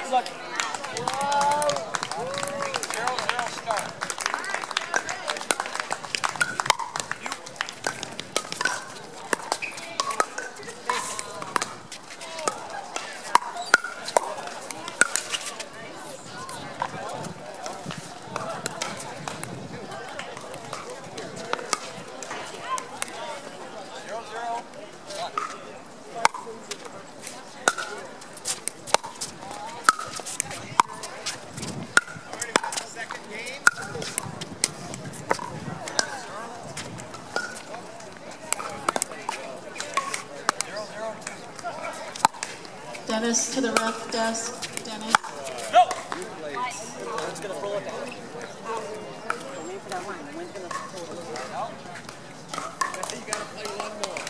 Dennis to the ref desk. Dennis. No! It's going to pull it down. Wait for that line. When's going to pull it down? You got to play one more.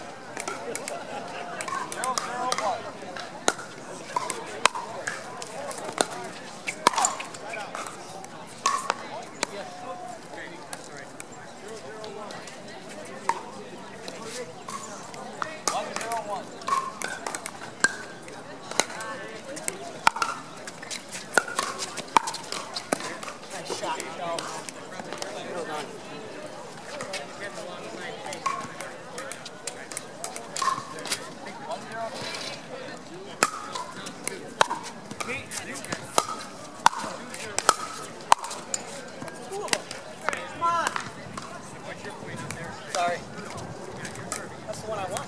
0-0-1. Sorry. That's the one I want.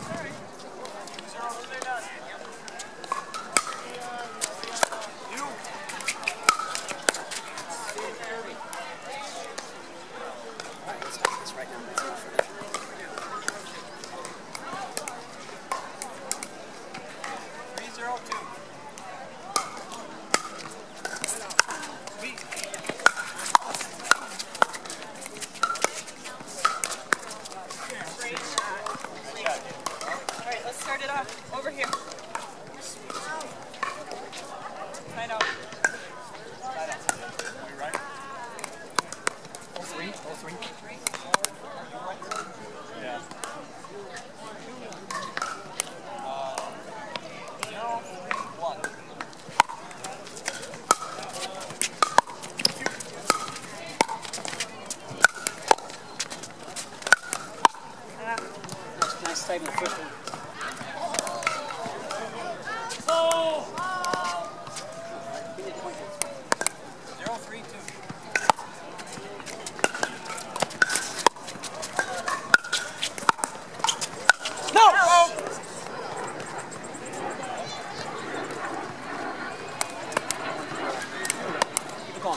Alright, let's stop this right now. Let's go for that. Alright, let's start it off. Over here. Side out. Are we right? All three? All three? Yeah. 0-3-1. Nice type in the first one. Give me a point. 0-3-2. No! Keep it going.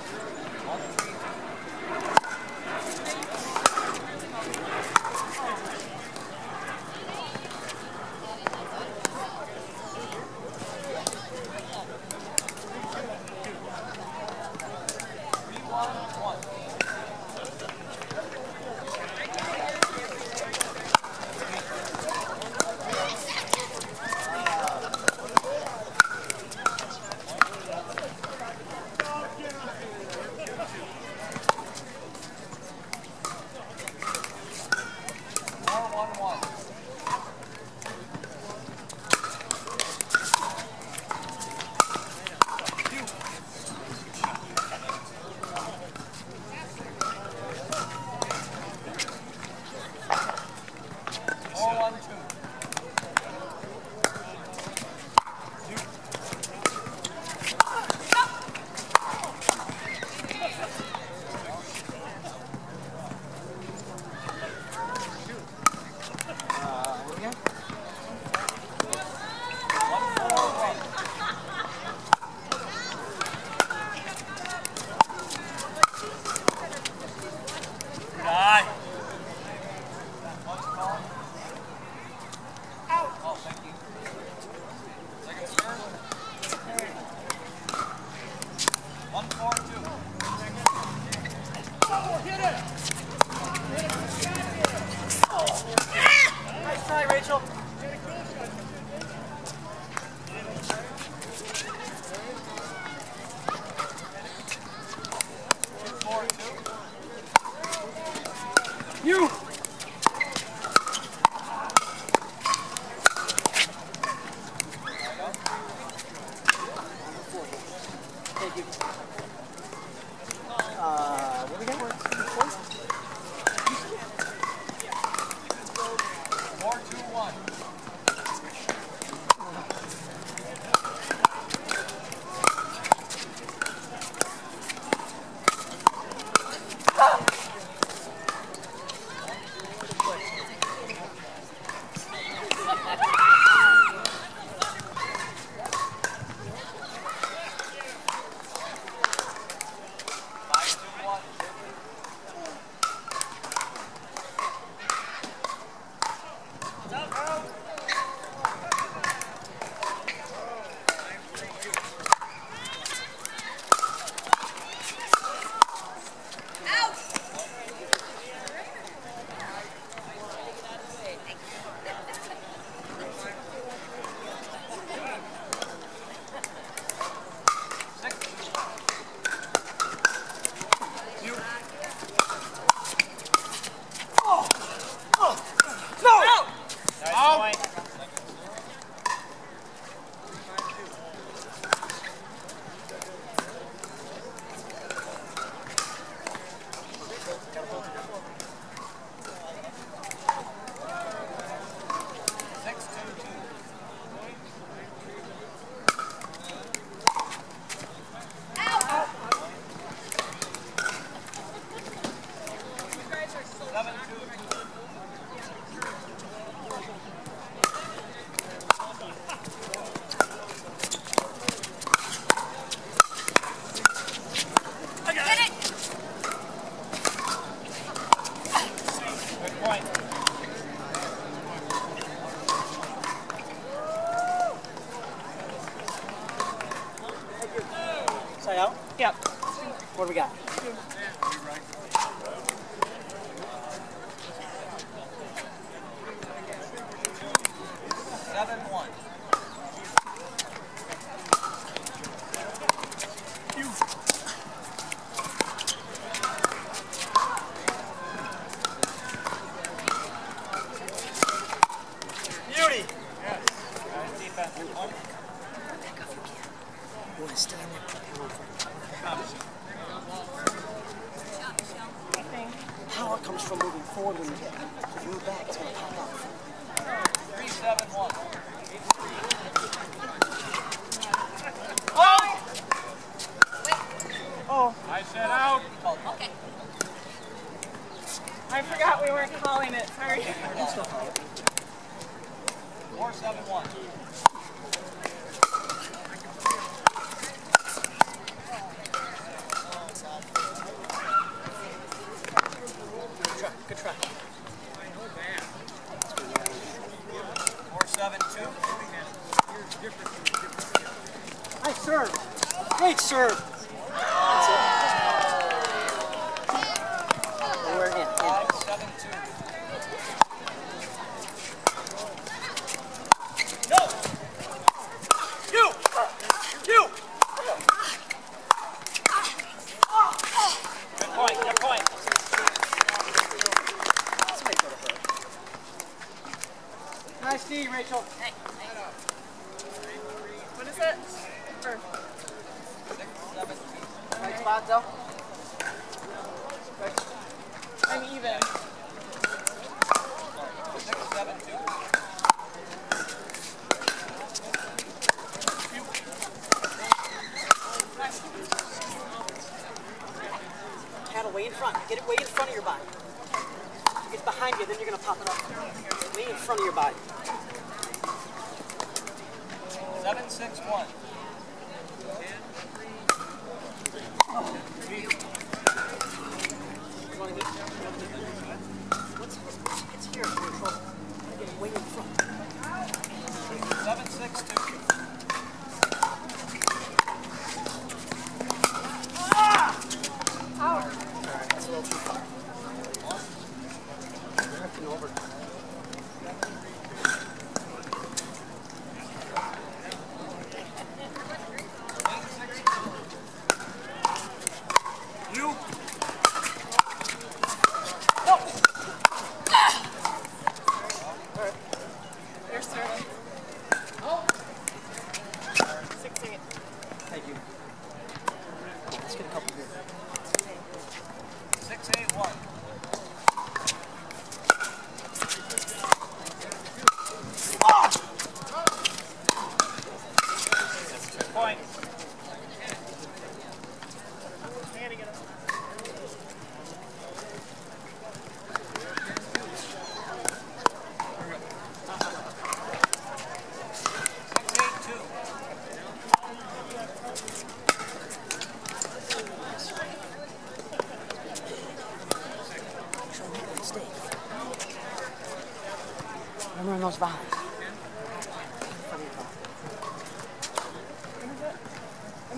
Nice try, Rachel. You! 1. Side out? Yep. What do we got? Beauty! Boy, stay in there. Power comes from moving forward when you hit. If you move back, it's going to pop up. 3, 7, 1. Oh, I said out. Okay. I forgot we weren't calling it. Sorry. 4, 7, 1. Good try. 4, 7, 2. Nice serve. Great serve. That's it. We're in. 5, 7, 2. No! You! You! Good point, good point. This might go to her. Nice knee, Rachel. What is it? Or, 6, 7, 2. Right spot, though. I'm even. 6, 7, 2. Paddle way in front. Get it way in front of your body. If it's behind you, then you're going to pop it up. Way in front of your body. 7, 6, 1. You want to get Once it's here, control. Get it way in front. 7, 6, 2. That's a little too far. Drifting over.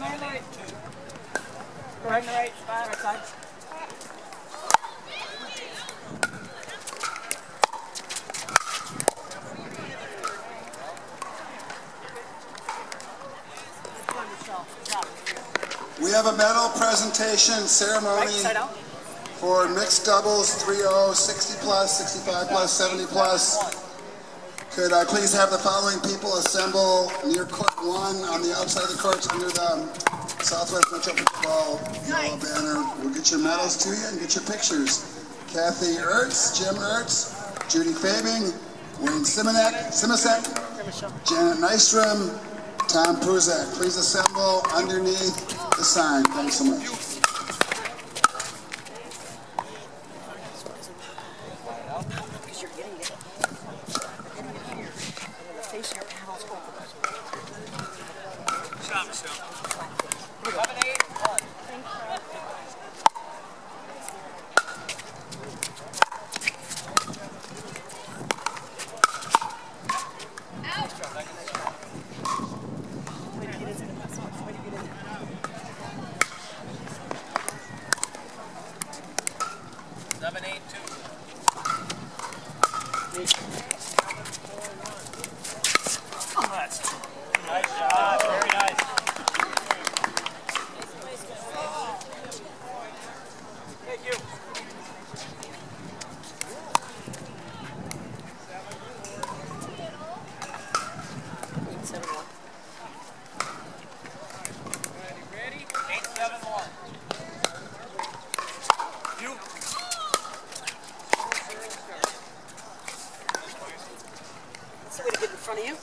on the right. We're in the right spot. Right side. Come on, Michelle. Drop it. We have a medal presentation Right ceremony side out. for mixed doubles, 3-0, 60 plus, 65 plus, 70 plus. Could I please have the following people assemble near court 1 on the outside of the courts under the Southwest Metro Football yellow banner. We'll get your medals to you and get your pictures. Kathy Ertz, Jim Ertz, Judy Fabing, Wayne Simasek, Janet Nystrom, Tom Pruzak. Please assemble underneath the sign. Thanks so much. Because you're getting it. Face your panels open. 7, 8, 1. Way to get into it. That's so much way to get in. 7, 8, 2. Oh, that's Nice job. Very nice. Thank you. 7-1. Ready? 8, 7, 1. You. That's the way to get in front of you.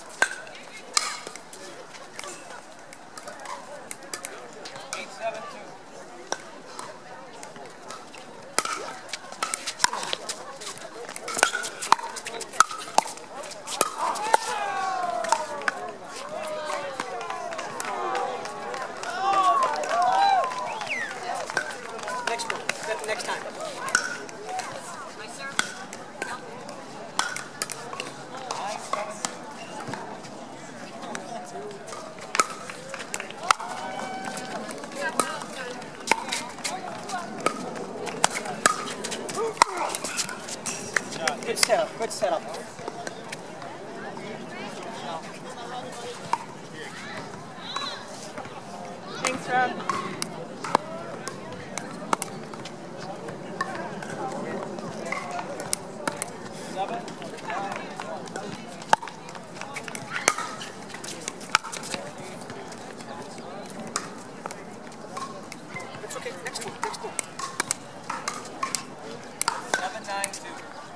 8, 7, 2. Next one. Next time. Good setup. Good setup. Thanks, Rob. 7, 9, 1. That's okay. Next one. Next one. 7, 9, 2.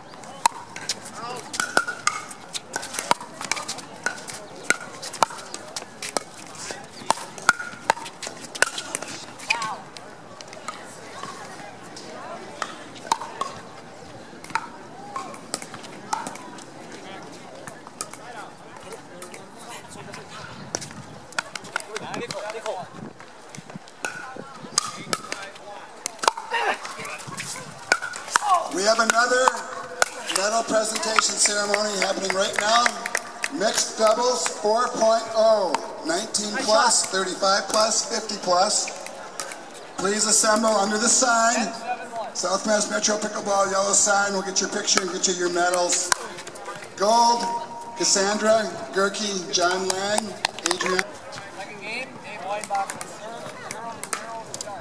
We have another medal presentation ceremony happening right now. Mixed doubles 4.0, 19 plus, 35 plus, 50 plus. Please assemble under the sign. South Mass Metro Pickleball yellow sign. We'll get your picture and get you your medals. Gold, Cassandra, Gerke, John Lang, Adrian. Second game, Dave Weinbach will serve. 0-0 start.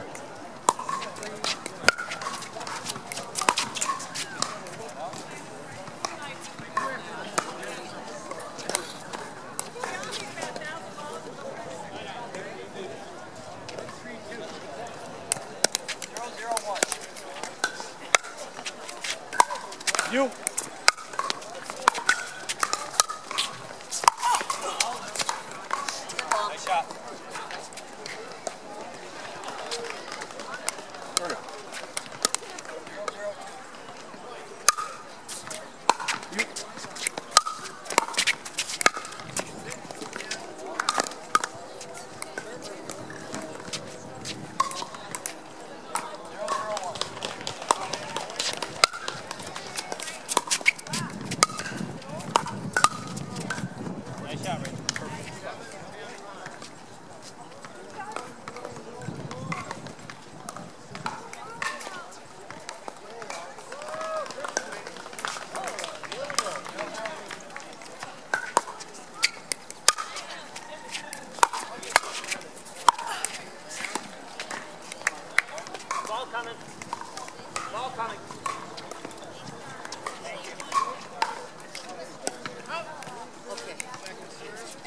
You. Nice shot.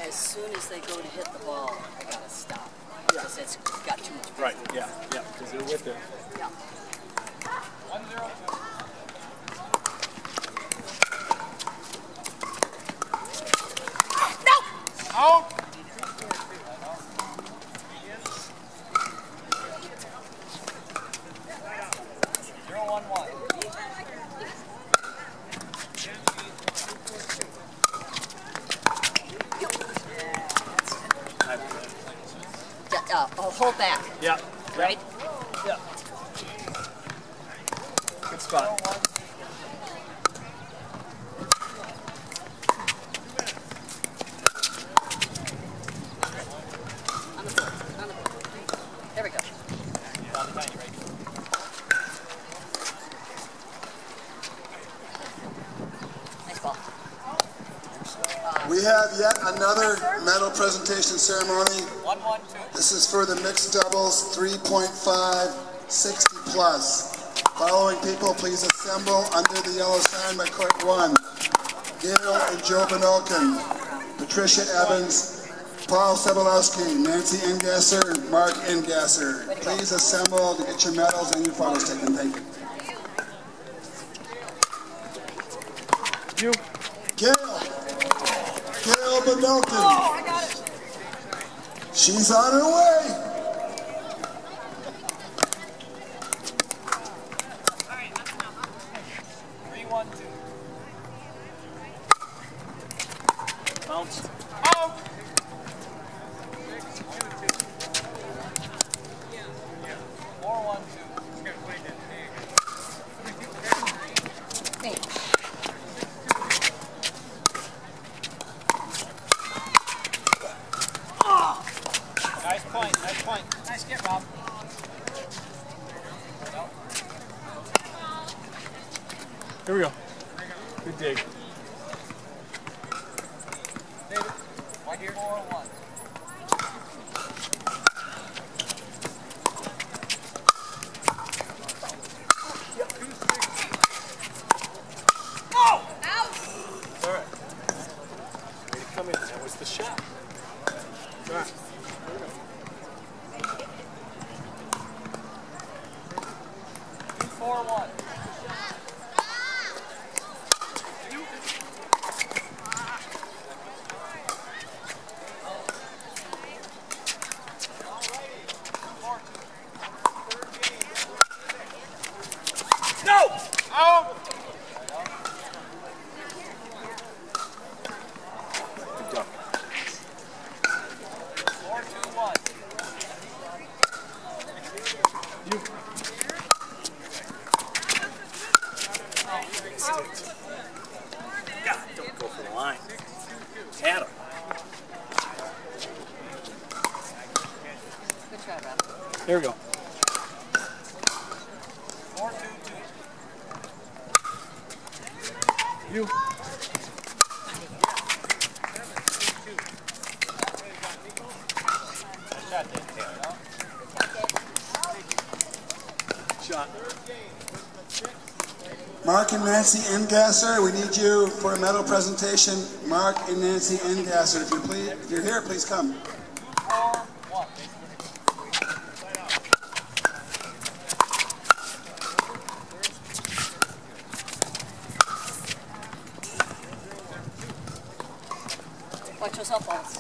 as soon as they go to hit the ball, I gotta stop. Because it's got too much. Right, yeah, because they're with it. Yeah. 1-0. Out! 0-1-1. Hold back. Yeah. Right? Yeah. Good spot. On the board. On the board. There we go. Nice ball. We have yet another medal presentation ceremony. 1-1-2. This is for the mixed doubles, 3.5, 60 plus. Following people, please assemble under the yellow sign by court 1. Gail and Joe Benolkin, Patricia Evans, Paul Sobolowski, Nancy Engasser, and Mark Engasser. Please assemble to get your medals and your photos taken. Thank you. You. Gail Benolkin. Oh, I got it. She's on her way. All right, that's enough. 3-1-2. Bounce. Out. 4-1-2. Hey. Nice point, nice point. Nice get, Rob. Here we go. Good dig. David, right here. 4-1. All right. Way to come in. That was the shot. All right. 4-1. No! Out! Good duck. 4-2-1. You. God, don't go for the line. Had him. Good try, Rob. There we go. 4-2-2. You. Nice shot, David. Shot. Mark and Nancy Engasser, we need you for a medal presentation. Mark and Nancy Engasser, if you're here, please come. 4-1. Watch yourself, balls.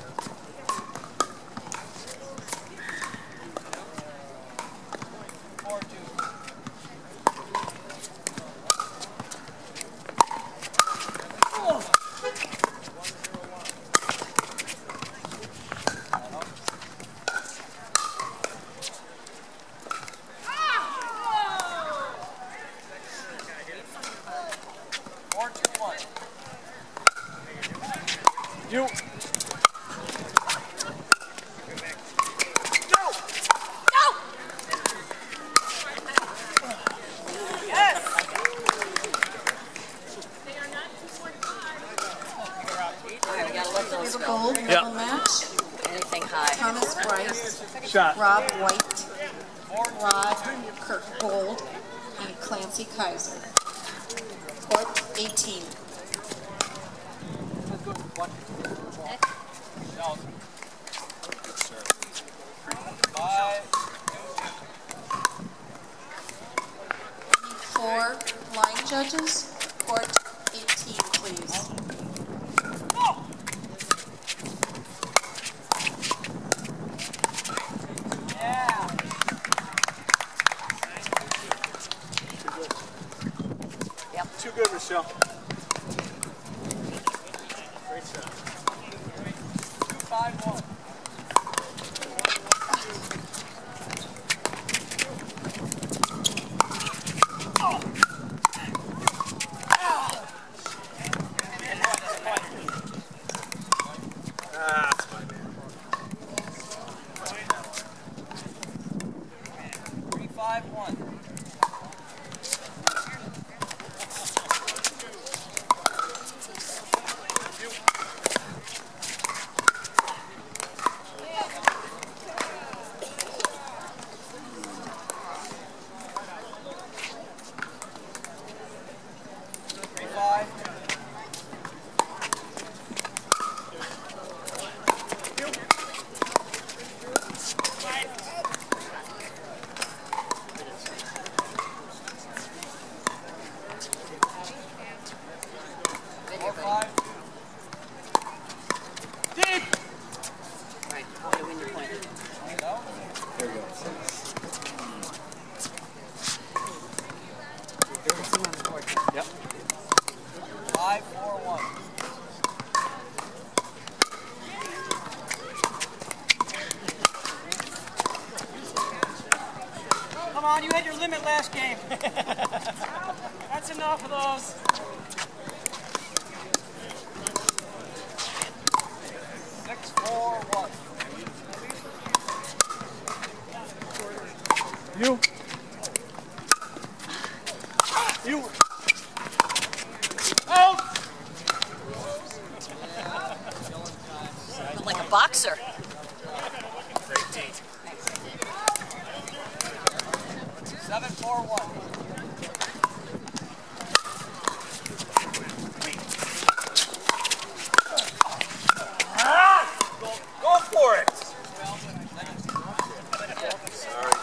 4-2. You. Okay, we gotta let those go. Gold Yeah. medal match. Anything high. Thomas Bryce, Shot. Rob White, Rod Kirk Gold, and Clancy Kaiser. Court 18. 5-1. That's my man. 3-5-1. Right, how to win your point. There you go. Yep. 5-4-1. Come on, you had your limit last game. That's enough of those. 6-4-1. You. You. Out. Like a boxer. Great date. 7-4-1. Go for it. Sorry.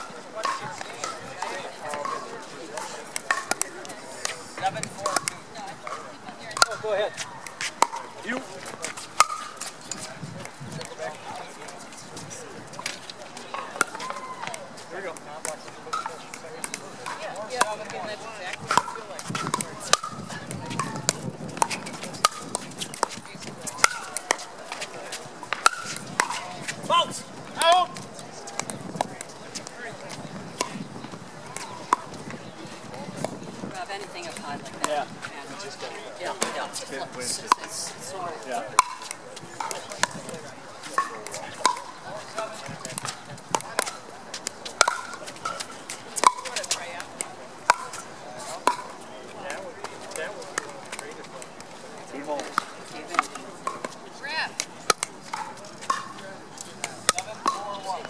7-4-2. Oh, go ahead. You. There you go. Bounce! Out! Grab anything up high like that. Yeah. Yeah. Wins. It's sort of Yeah. Good hole. grab. 7-4-1.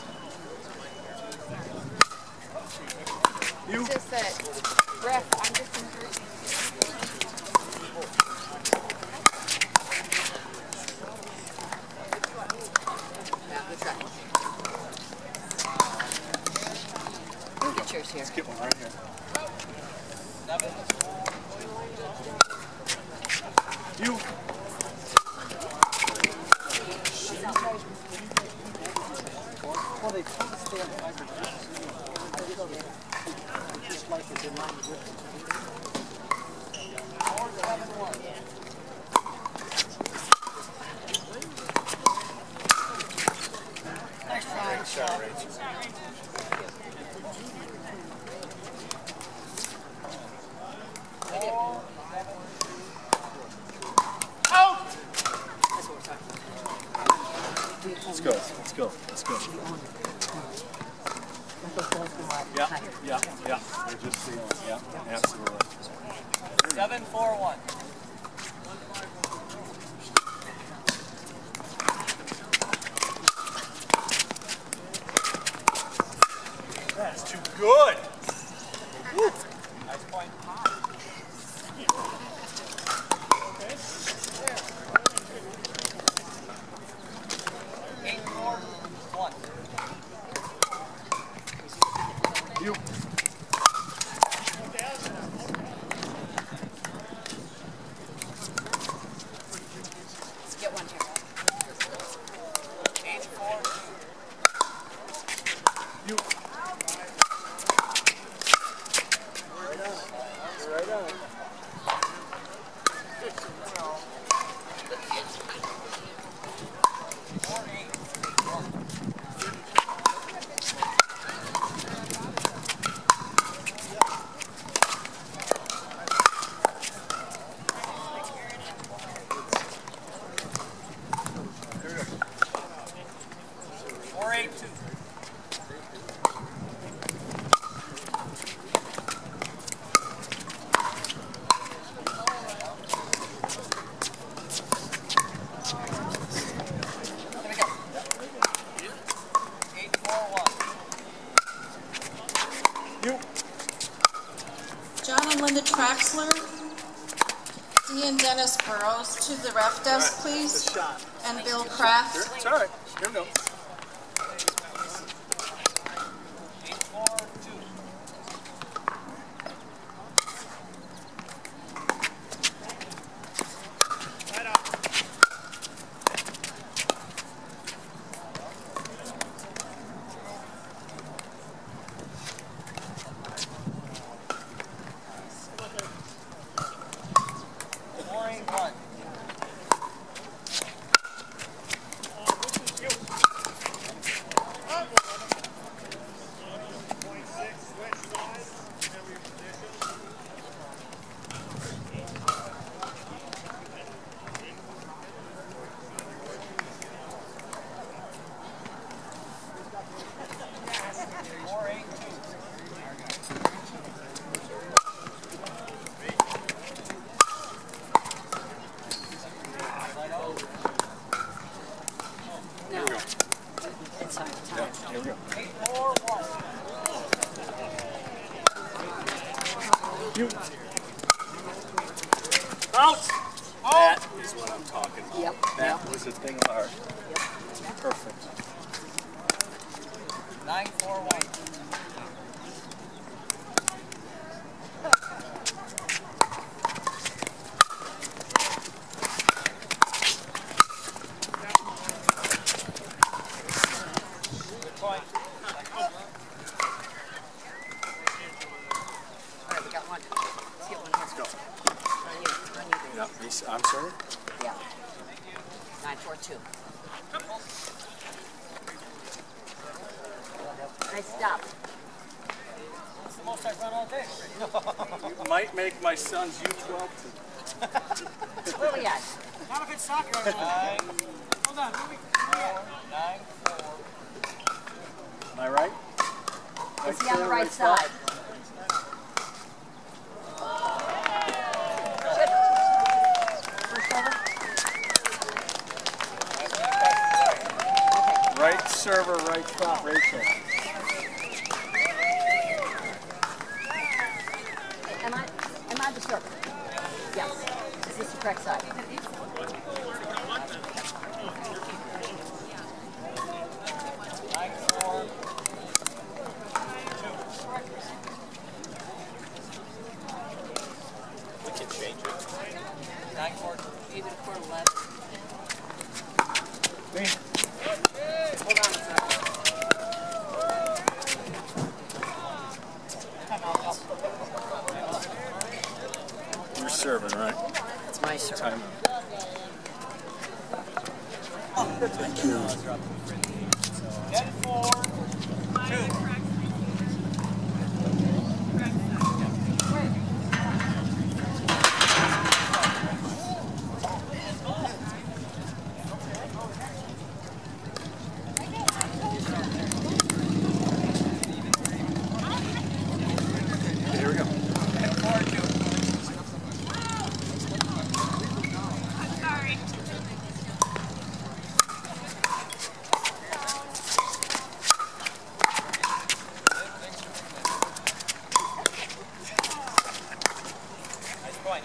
You. It's just that, ref, I'm just encouraging. Yeah, good try. We'll get yours here. Let's get one right here. 7-4. You. Well, they try to stay on fiber. Just like it's in line with 4-7-1. Nice try. Great shot, Rachel. Out! That's what we're talking about. Let's go. Let's go. Let's go. Yeah. Yeah. Yeah. They're just feeling. Yeah. Absolutely. 7-4-1. That's too good. Woo. Nice point. You. Let's get one here. 8-4-2. You. Right on. Four, 8. to the ref desk, please? The shot. And Bill Kraft. It's all right. Here we go. 8-4-2. Here we go. 8-4-1. Out! That is what I'm talking about. Yep. That was a thing of art. Perfect. 9-4-1. Good point. All right, we got one. Let's get one here. Let's go. On you. On you, baby. Yeah, I'm sorry? Yeah. 9-4-2. Nice stop. That's the most I've run all day. You might make my son's U12 team. Where are we at? Not if it's soccer. Hold on. 9-4. Am I right? Is he on the right side? Good. First over? Right server, right stop, Rachel. Am I the server? Yes. Is this the correct side? We can change it. 9-4. Maybe the quarter left. Me? Hold on a second. You're serving, right? It's my server. Time. Thank you. 10-4-2. Here we go. 10-4-2. Nice point.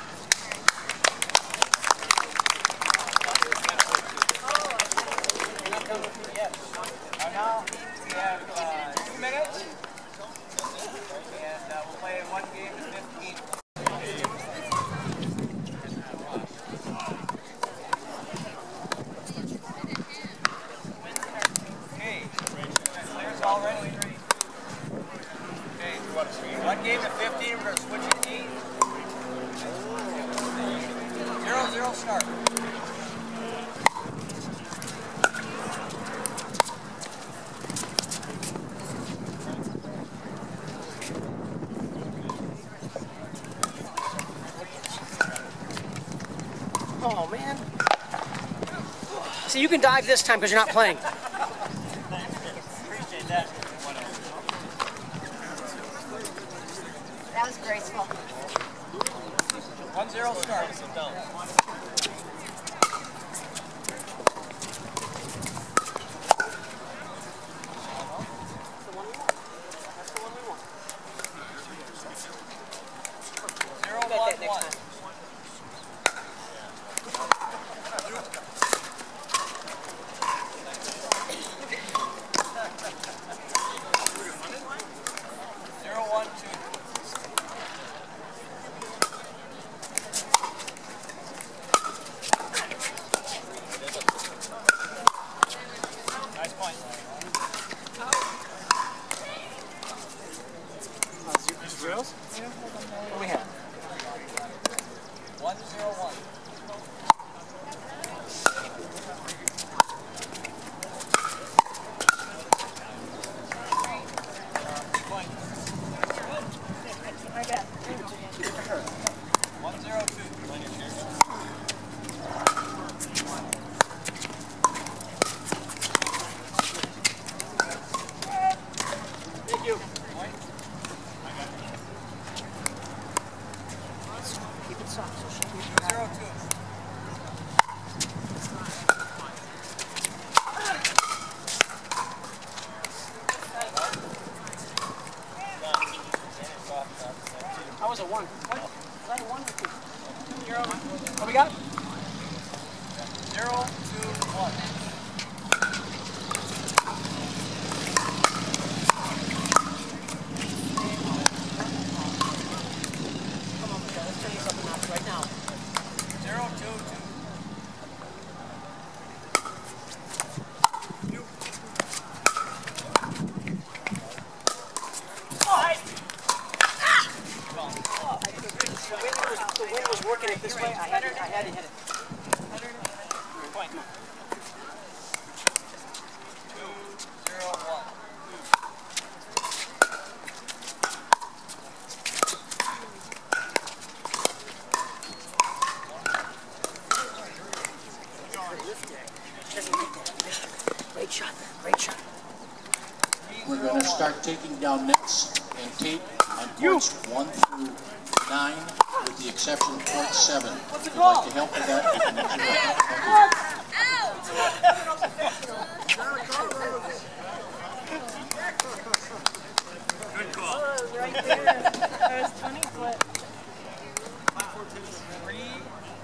Now we have 2 minutes, and we'll play one game to 15. Okay, players all ready? Okay, one game to 15, we're going to switch it teams. 0-0 start. Oh, man. See, you can dive this time because you're not playing. Appreciate that. That was graceful. 1-0 start. Bet that next time. 0, 2, 1. Come on, Michelle, let's turn this up a notch right now. 0, 2, 2. The wind was working it this way. I had to hit it. Point. 2, 0, 1. Great shot there. Great shot. We're going to start taking down nets and tape on courts 1 through 9, with the exception of court 7. If you'd like to help with that, you can use Good call. Right there. That was 20 foot. 3, 0.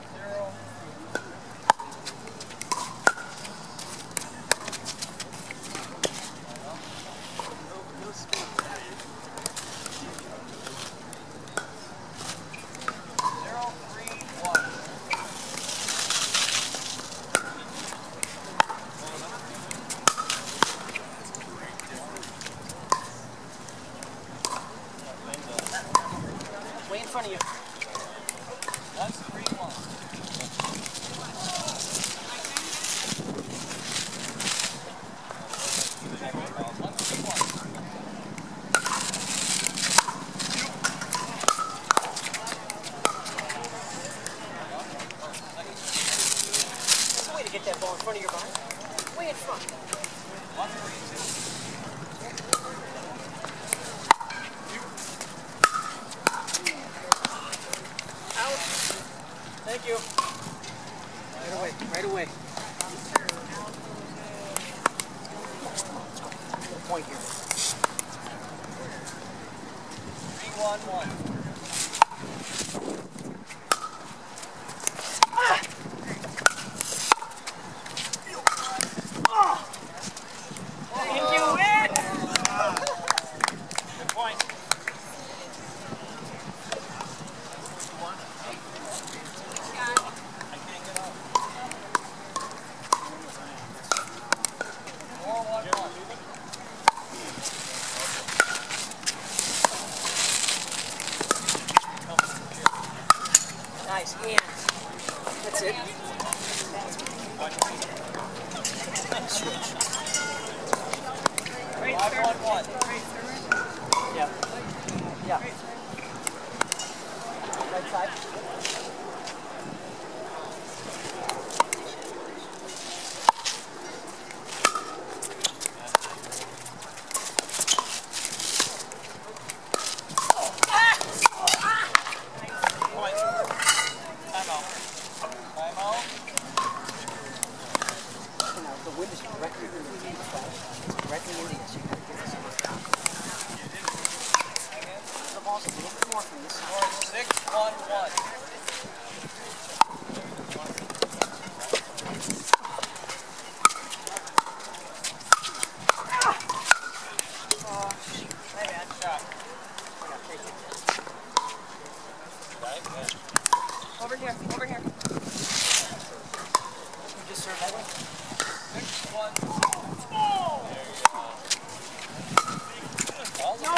Way in front of you. 1, 3, 1. There's a way to get that ball in front of your body. Way in front. 1, 3, 2. Out. Thank you. Right away. Right away. Point here. 3, 1, 1. Thank you, win. Good point. Nice hands. That's it. 5, 1, 1. Yeah. Yeah. Right side. Point. Time out. Time out. The wind is directly into the directly into you, so you gotta get this on the top. The ball's a little bit more from this side. 6, 1, 1. My bad. Shot. Over here. Over here. You just serve that way? 6, 1. No!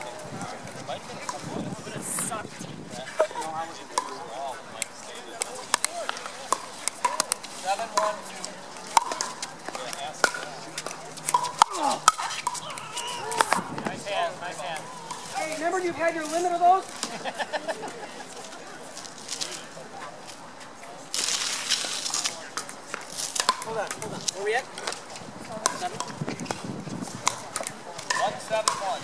Nice hand. Hey, remember you've had your limit of those? Hold on. Where we at? 7? 1, 7, 1.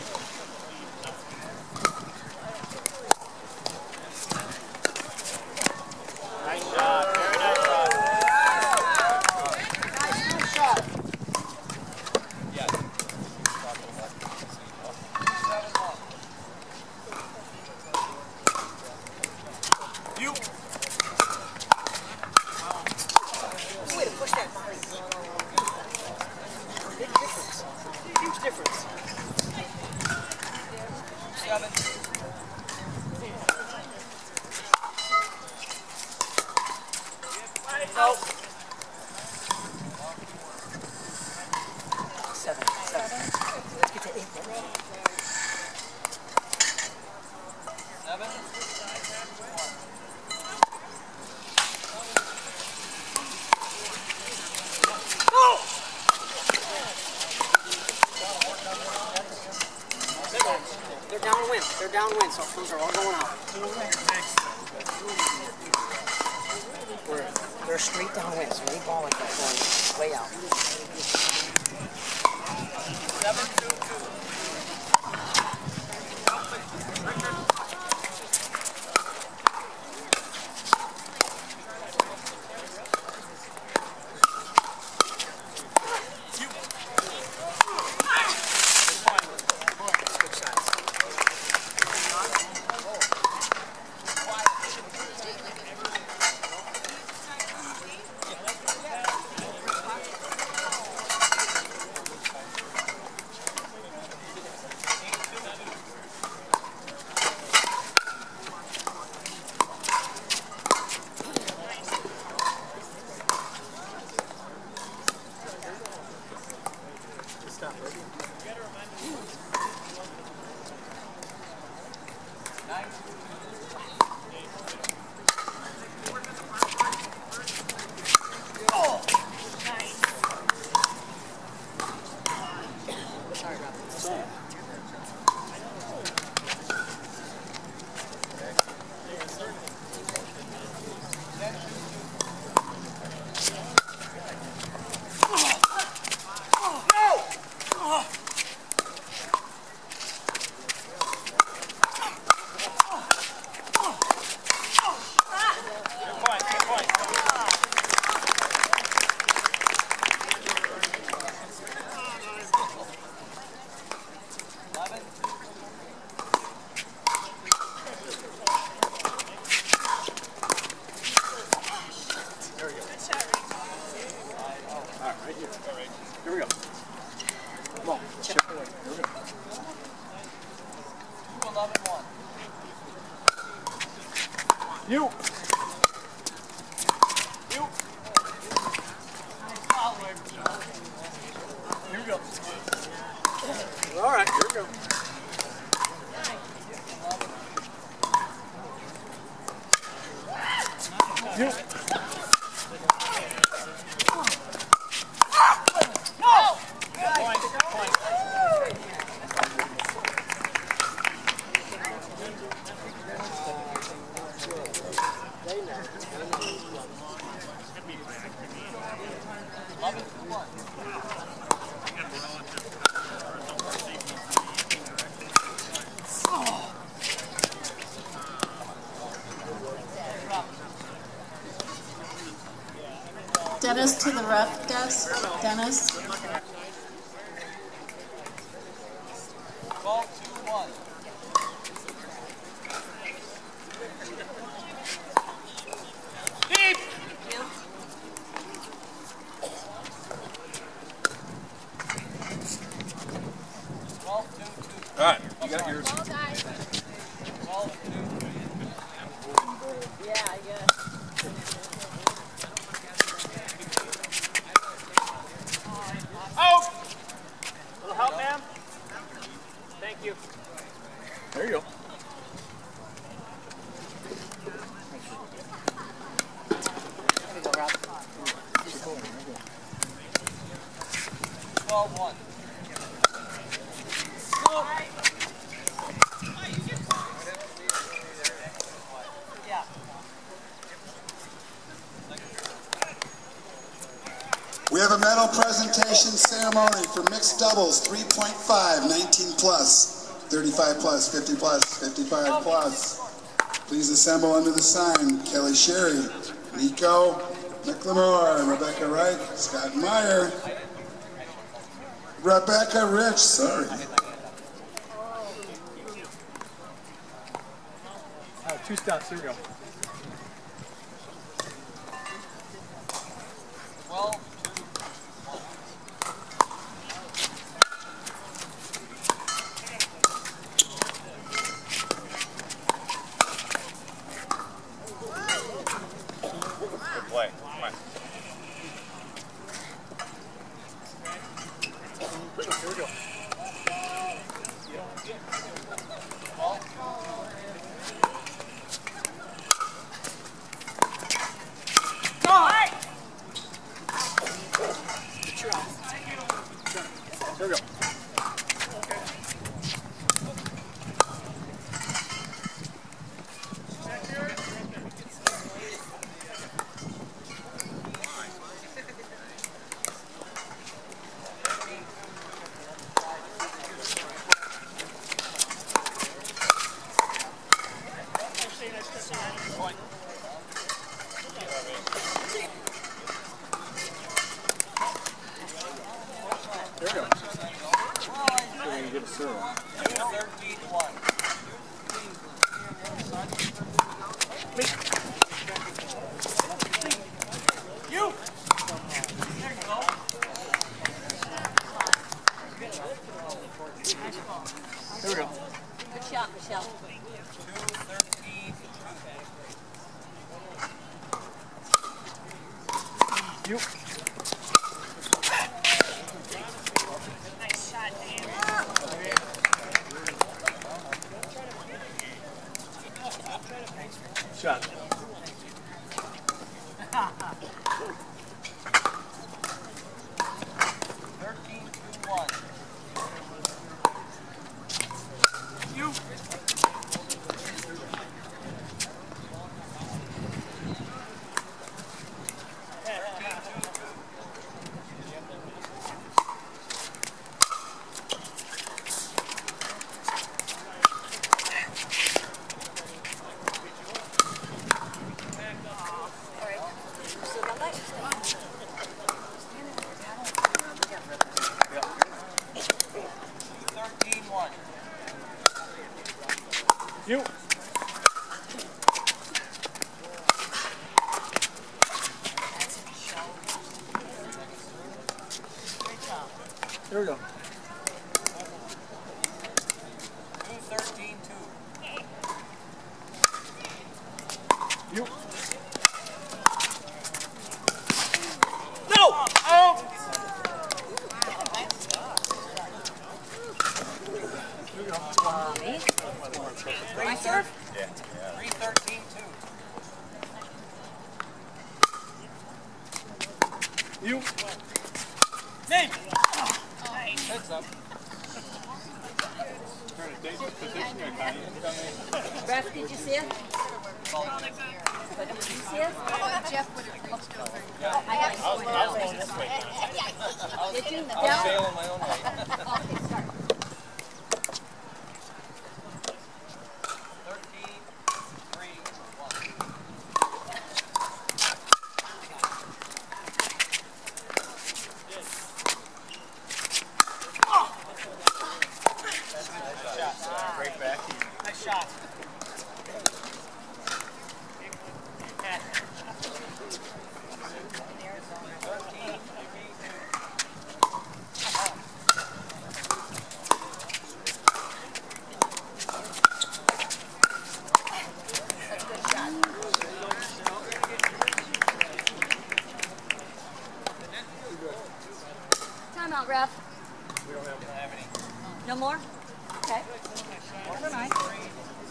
Nice shot. Very nice shot. Good shot. Yes. 7, 1. You. They're downwind, so those are all going out. They're straight downwind, so any ball like that going way out. 7-2-2. Here we go. Come on. Chip away. Here we go. 2-11-1. You. Here we go. All right. Here we go. You. Dennis to the ref desk. Dennis. 12-2-1. Deep. All right, you got yours. 12-2. Yeah, I guess. Out! Little help, ma'am? Thank you. There you go. There we go, Rob. 12-1. Yeah. We have a medal presentation ceremony for mixed doubles, 3.5, 19 plus, 35 plus, 50 plus, 55 plus. Please assemble under the sign. Kelly Sherry, Nico McLemore, Rebecca Reich, Scott Meyer, Rebecca Rich, sorry. Two stops. Here we go. 12-2-1. Good play. Come on. Here we go. There we go. We're going to get a serve. 13-1. You! There you go. There we go. Good shot, Michelle. 2-13. You. Nice shot, Dan. Shot. 13-1. You. You. There we go. 2-13-2. You. No! Oh! My serve? Yeah. 3-13-2. You. Nate! Heads up. Ref, did you see it? Did you see it? Jeff would have reached over. I was going this way. Did you? I was sailing my own way. Okay, start. 13-3-1. Great back. Nice shot. Time out, ref. We don't have any. No more? Okay. Nice.